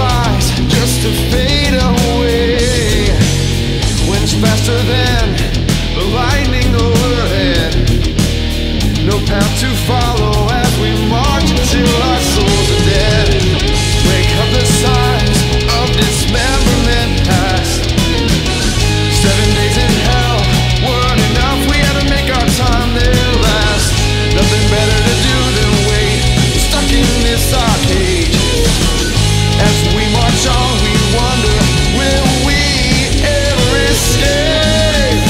rise just to fade away. Winds faster than the lightning overhead. No path to follow as we march until our souls are dead. Wake up, the signs of dismemberment past. 7 days in hell weren't enough. We had to make our time there last. Nothing better to do than wait, stuck in this arcade. As we march on, we wonder, will we ever escape?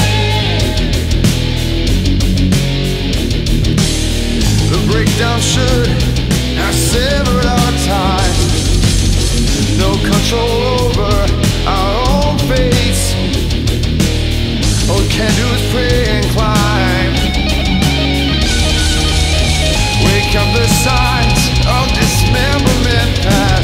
The breakdown should have severed our ties. No control over our own fates. All we can do is pray and climb. Wake up, the signs of dismemberment past.